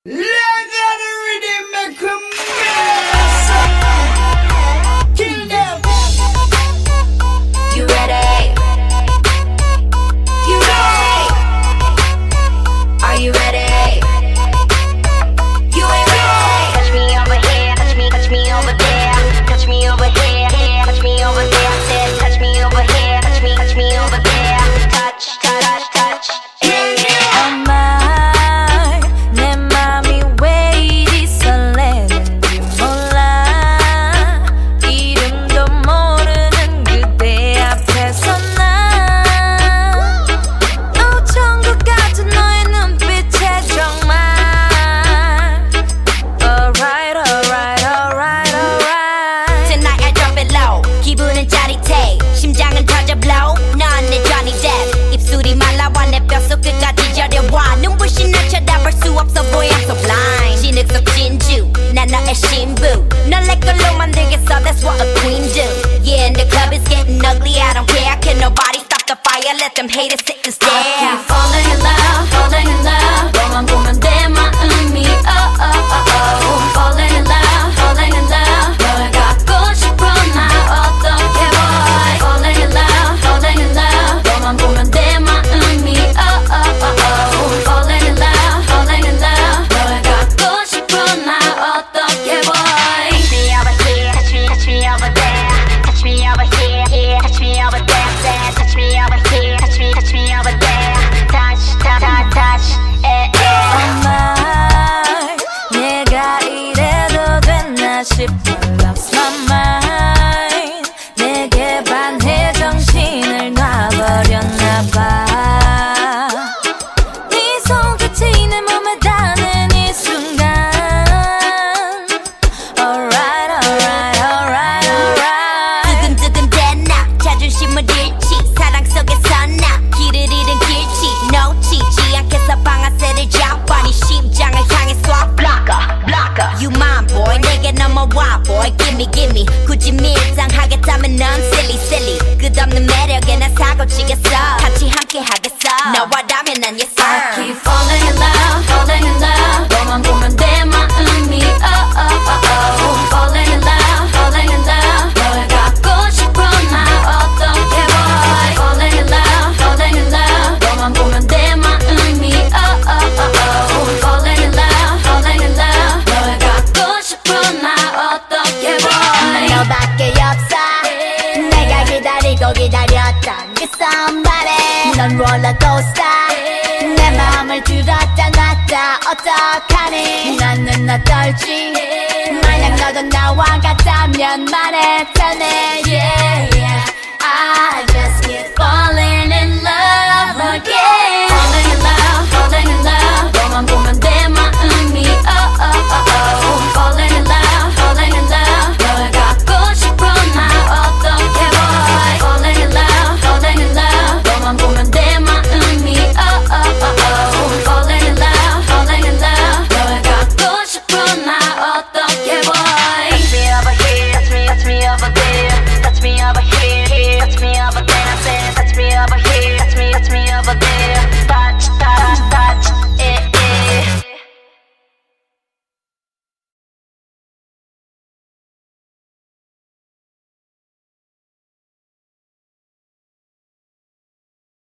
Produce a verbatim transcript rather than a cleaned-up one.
심장은 터져 blow 넌 내 Johnny Depp 입술이 말라와 내 뼛속 끝까지 저려와 눈부신 날 쳐다볼 수 없어 보여 I'm so blind 진흙 속 진주 난 너의 신부 널 내 걸로 만들겠어 That's what a queen do Yeah and the club is getting ugly I don't care Can nobody stop the fire Let them haters sit and stare I keep falling in love falling in love 너만 보면 내 마음이 oh oh oh oh Falling in love falling in love 널 갖고 싶어 나 어떻게 boy Falling in love falling in love 너만 보면 내 마음이 oh oh oh oh Falling in love falling in love 널 갖고 싶어 나 어떻게 boy Touch me over here touch me touch me over there Touch me over here here touch me over there there Touch me over here touch me touch me over there Touch touch touch touch eh eh 정말 내가 이래도 됐나 싶어 Lost my mind 내게 반해 정신을 놔버렸나봐 네 손끝이 내 몸에 닿는 이 순간 Alright alright alright alright 두근두근대나 자존심을 잃지 사랑 속에서 나 길을 잃은 길치 놓치지 않겠어 방아쇠를 잡아 네 심장을 향해 쏴 Blocker blocker You mine boy 내게 넘어와 boy Gimme gimme 굳이 밀당하겠다면 넌 silly silly 끝없는 매력에 난 사고치겠어 같이 함께 하겠어 너와라면 난 yes sir I keep falling in love falling in love 너만 보면 내 마음이 oh oh oh oh Falling in love falling in love 널 갖고 싶어 나 어떻게 boy Falling in love falling in love 너만 보면 내 마음이 oh oh oh oh Falling in love falling in love 널 갖고 싶어 나 어떻게 boy 너밖에 없어 내가 기다리고 기다렸던 그 somebody 넌 롤러코스터 내 마음을 들었다 놨다 어떡하니 나는 어떨지 만약 너도 나와 같다면 말해 tell me yeah yeah I just keep falling in love again